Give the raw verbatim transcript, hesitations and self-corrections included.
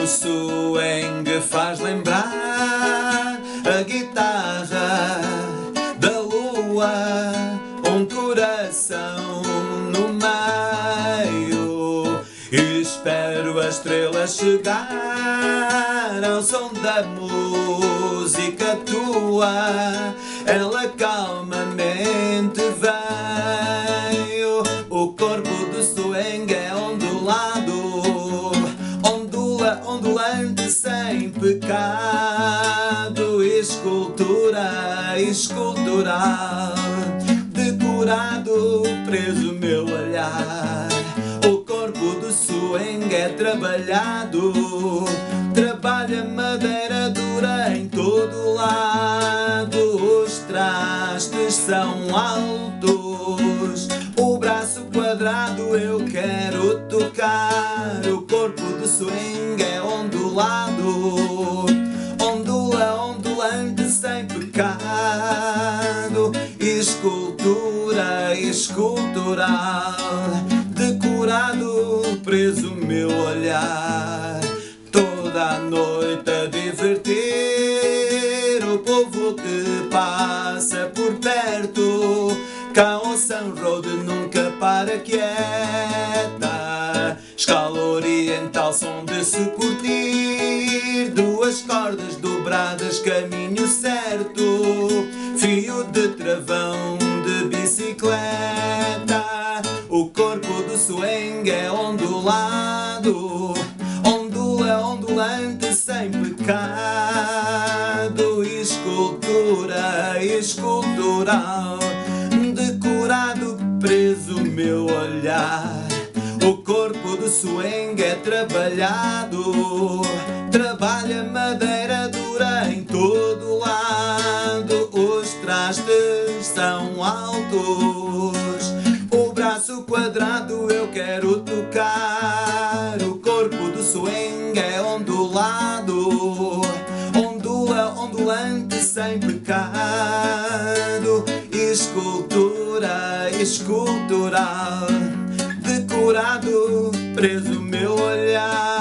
do swing faz lembrar a guitarra da lua, um coração no meio. Espero as estrelas chegar ao som da música tua, ela calmamente veio. O corpo do swing é ondulado, ondula, ondulante sem pecado, escultura escultural, decorado, preso meu olhar. O corpo do swing é trabalhado, trabalha madeira dura em todo lado. Os trastes são altos, o braço quadrado eu quero tocar. O corpo do swing é ondulado, ondula, ondulante sem pecado, escultura escultural, decorado, preso meu olhar. Toda a noite a divertir o povo que passa por perto. Cá o Sun Road nunca para quieta, escala oriental, som de se curtir. Duas cordas dobradas, caminho certo, fio de travão de bicicleta. O corpo do swing é ondulado, ondula, ondulante sem pecado, escultura escultural, decorado, preso meu olhar. O corpo do swing é trabalhado, trabalha madeira dura em todo lado. Os trastes são altos, o braço quadrado eu quero tocar. O corpo do swing é ondulado, ondula, ondulante sem pecado, escultura escultural, decorado, preso meu olhar.